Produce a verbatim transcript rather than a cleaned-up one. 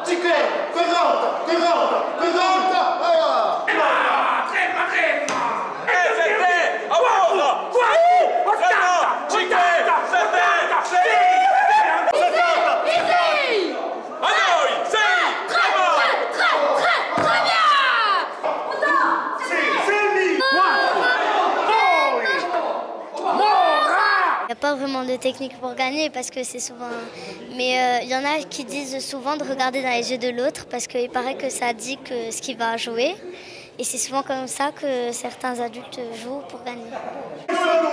cinquanta, quaranta, quaranta, quaranta, ah! tremma, tremma! E sette, a bordo! ottanta, cinquanta, settanta, settanta, settanta! A noi, sei! Très, très, très, très, très bien! Il n'y a pas vraiment de technique pour gagner parce que c'est souvent... Mais il euh, y en a qui disent souvent de regarder dans les yeux de l'autre parce qu'il paraît que ça dit que ce qu'il va jouer. Et c'est souvent comme ça que certains adultes jouent pour gagner.